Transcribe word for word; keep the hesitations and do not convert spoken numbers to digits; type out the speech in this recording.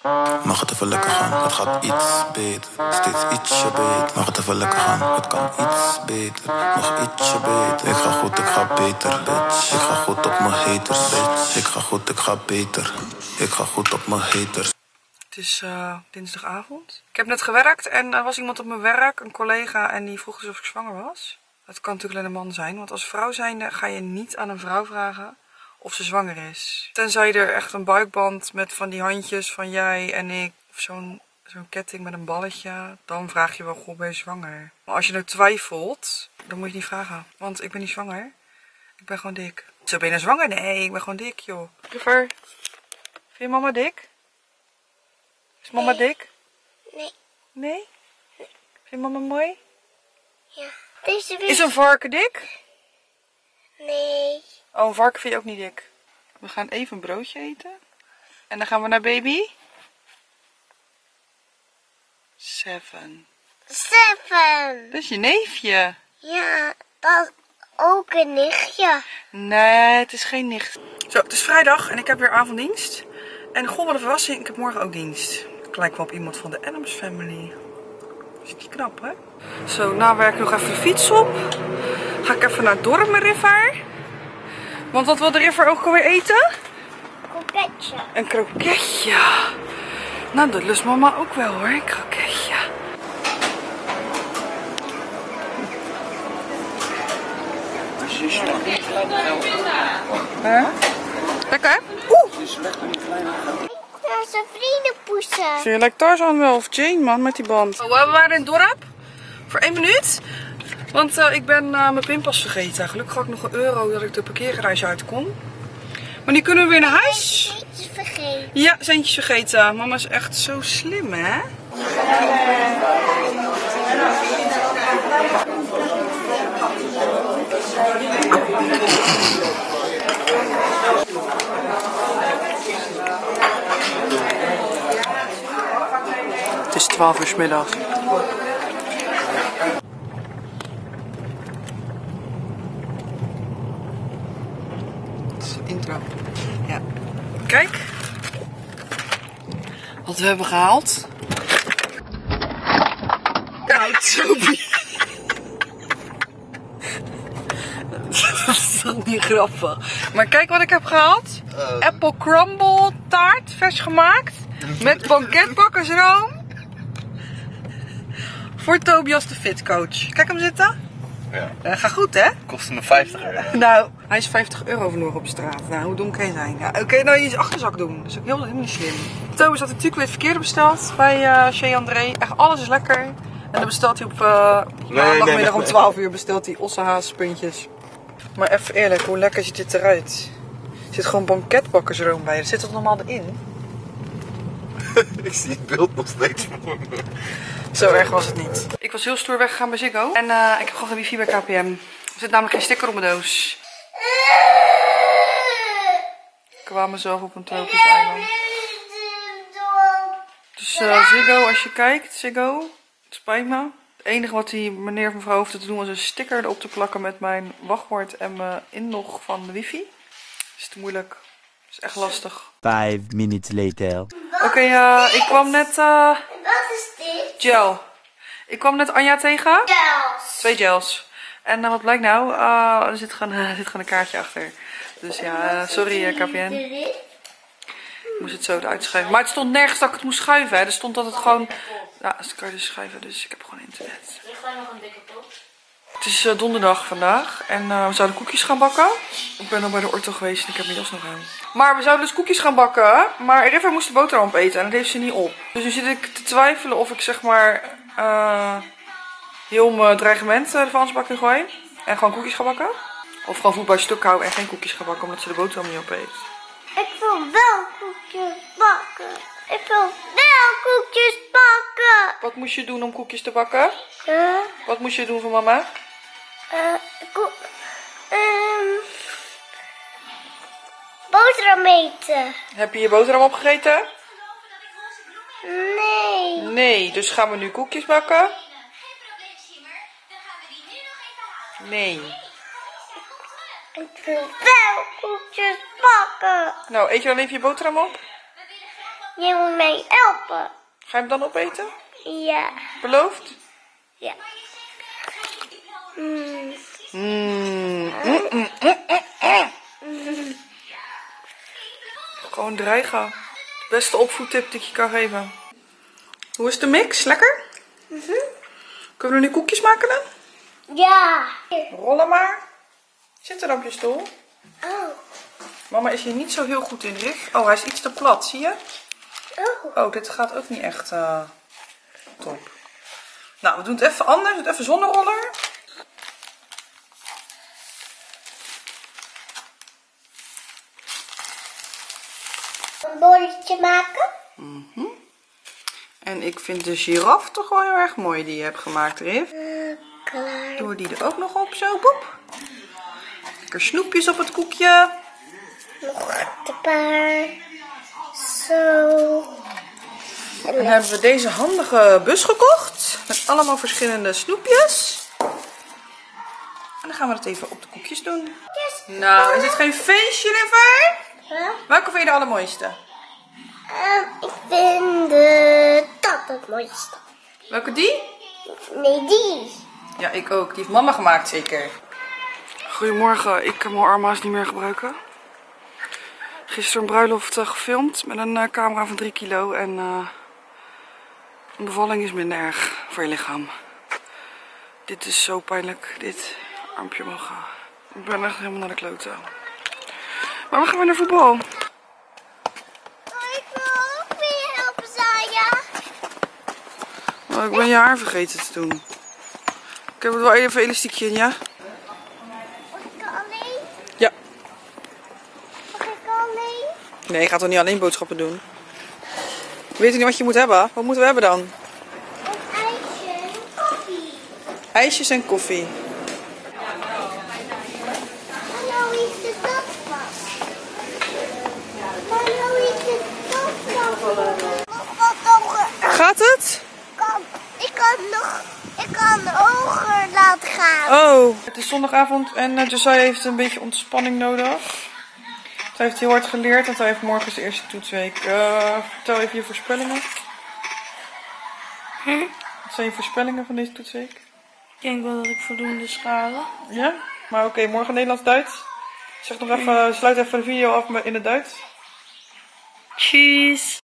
Mag het even lekker gaan, het gaat iets beter. Steeds ietsje beter. Mag het even lekker gaan, het kan iets beter. Nog ietsje beter. Ik ga goed, ik ga beter, bitch. Ik ga goed op mijn haters, bitch. Ik ga goed, ik ga beter. Ik ga goed op mijn haters. Het is uh, dinsdagavond. Ik heb net gewerkt en er was iemand op mijn werk, een collega, en die vroeg dus of ik zwanger was. Het kan natuurlijk alleen een man zijn, want als vrouw zijnde ga je niet aan een vrouw vragen of ze zwanger is. Tenzij er echt een buikband met van die handjes van jij en ik, of zo'n zo'n ketting met een balletje, dan vraag je wel, goh, ben je zwanger? Maar als je nou twijfelt, dan moet je niet vragen, want ik ben niet zwanger. Ik ben gewoon dik. Zo, ben je nou zwanger? Nee, ik ben gewoon dik, joh. River, vind je mama dik? Is mama nee. dik? Nee. Nee? Vind je mama mooi? Ja. Deze Is een varken dik? Nee. Oh, een varken vind je ook niet dik. We gaan even een broodje eten. En dan gaan we naar baby. Seven. Seven. Dat is je neefje. Ja, dat is ook een nichtje. Nee, het is geen nicht. Zo, het is vrijdag en ik heb weer avonddienst. En goh, wat een verrassing, ik heb morgen ook dienst. Ik lijk wel op iemand van de Adams Family. Is die knap, hè? Zo, na werk nog even de fiets op. Ga ik even naar het dorp met River. Want wat wil de River ook alweer eten? Kroketje. Een kroketje. Nou, dat lust mama ook wel hoor, een kroketje. Huh? Lekker? Oeh! Ja, zijn vrienden poesen. Zie je lijkt Tarzan wel of Jane, man, met die band. Oh, we waren in het dorp voor één minuut. Want uh, ik ben uh, mijn pinpas vergeten. Gelukkig had ik nog een euro dat ik de parkeergarage uit kon. Maar nu kunnen we weer naar huis. Centjes vergeten. Ja, centjes vergeten. Mama is echt zo slim, hè? Het is twaalf uur 's middags. Dat is de intro. Ja. Kijk. Wat we hebben gehaald. Kijk, Sophie. Dat is toch niet grappig. Maar kijk wat ik heb gehaald. Uh. Apple crumble taart, vers gemaakt. Met banketbakkersroom. Voor Tobias de fitcoach. Kijk hem zitten. Ja. Uh, gaat goed, hè? Kostte me vijftig euro. Nou, hij is vijftig euro verloren op straat. Nou, hoe dom kan je zijn? Ja, oké, okay, nou je achterzak doen. Dat is ook heel, helemaal niet slim. Tobias had natuurlijk weer het verkeerde besteld bij uh, Chez André. Echt, alles is lekker. En dan bestelt hij op uh, nee, maandagmiddag nee, nee, om twaalf uur bestelt hij ossenhaaspuntjes. Maar even eerlijk, hoe lekker ziet dit eruit? Er zit gewoon banketbakkersroom bij. Er zit dat normaal erin? Ik zie het beeld nog steeds voor me. Zo erg was het niet. Ik was heel stoer weggegaan bij Ziggo. En uh, ik heb gewoon geen wifi bij K P M. Er zit namelijk geen sticker op mijn doos. Ik kwam mezelf op een tropisch eiland. Dus uh, Ziggo, als je kijkt, Ziggo, het spijt me. Het enige wat die meneer of mevrouw hoefde te doen was een sticker erop te plakken met mijn wachtwoord en mijn inlog van de wifi. Dat is te moeilijk. Dat is echt lastig. Five minutes later. Oké, okay, uh, ik kwam net... Uh, Wat is dit? gel. Ik kwam net Anja tegen. Gels. Twee gels. En uh, wat blijkt nou? Uh, er zit gewoon, uh, er zit gewoon een kaartje achter. Dus ja, uh, sorry uh, K P N. Ik moest het zo eruit schuiven. Maar het stond nergens dat ik het moest schuiven. Hè. Er stond dat het gewoon... Ja, dat kan je dus schuiven. Dus ik heb gewoon internet. Er ligt gewoon nog een dikke pot. Het is uh, donderdag vandaag. En uh, we zouden koekjes gaan bakken. Ik ben al bij de orto geweest en ik heb mijn jas nog aan. Maar we zouden dus koekjes gaan bakken. Maar River moest de boterham opeten en dat heeft ze niet op. Dus nu zit ik te twijfelen of ik zeg maar... Uh, heel mijn dreigement uh, de vuilnisbak in gooi. En gewoon koekjes ga bakken. Of gewoon voet bij stuk houden en geen koekjes ga bakken omdat ze de boterham niet op heeft. Ik wil wel koekjes bakken. Ik wil wel koekjes bakken. Wat moest je doen om koekjes te bakken? Uh, Wat moest je doen voor mama? uh, ko um, boterham eten. Heb je je boterham opgegeten? Nee. Nee, dus gaan we nu koekjes bakken? Nee. Ik wil wel koekjes bakken. Nou, eet je dan even je boterham op? Je moet mij helpen. Ga je hem dan opeten? Ja. Beloofd? Ja. Mm. Mm. Mm, mm, mm, mm, mm. Gewoon dreigen. De beste opvoedtip die ik je kan geven. Hoe is de mix? Lekker? Mm-hmm. Kunnen we nu koekjes maken dan? Ja. Rollen maar. Zit er op je stoel. Oh. Mama is hier niet zo heel goed in, Rick. Oh, hij is iets te plat, zie je? Oh. Oh, dit gaat ook niet echt uh, top. Nou, we doen het even anders. We doen het even zonder roller. Een bolletje maken. Mm-hmm. En ik vind de giraf toch wel heel erg mooi die je hebt gemaakt, Riff. Uh, klaar. Doen we die er ook nog op, zo, boep. Lekker snoepjes op het koekje. Nog een paar. Zo. En dan hebben we deze handige bus gekocht. Met allemaal verschillende snoepjes. En dan gaan we het even op de koekjes doen. Yes. Nou, is het geen feestje, River? Huh? Welke vind je de allermooiste? Um, ik vind de dat het mooiste. Welke die? Nee, die. Ja, ik ook. Die heeft mama gemaakt, zeker. Goedemorgen. Ik kan mijn armhaas niet meer gebruiken. Gisteren een bruiloft uh, gefilmd met een uh, camera van drie kilo. En uh, een bevalling is minder erg voor je lichaam. Dit is zo pijnlijk. Dit armpje omhoog. Ik ben echt helemaal naar de kloten. Maar we gaan weer naar voetbal. Oh, ik wil ook weer helpen, Zaya. Oh, ik ben je haar vergeten te doen. Ik heb er wel even een elastiekje in, ja? Mag ik alleen? Ja. Mag ik alleen? Nee, je gaat toch niet alleen boodschappen doen? Weet je niet wat je moet hebben? Wat moeten we hebben dan? Een ijsje en koffie. IJsjes en koffie. Hallo, is de taspas? Hallo, is de taspas? Gaat het? Kan, ik kan nog, ik kan hoger laten gaan. Oh, het is zondagavond en uh, Josiah heeft een beetje ontspanning nodig. Hij heeft heel hard geleerd, want hij heeft morgen zijn eerste toetsweek. Uh, vertel even je voorspellingen. Hm? Wat zijn je voorspellingen van deze toetsweek? Ik denk wel dat ik voldoende schade. Ja? Maar oké, okay, morgen Nederlands-Duits. Zeg nog even, sluit even de video af in het Duits. Tjus.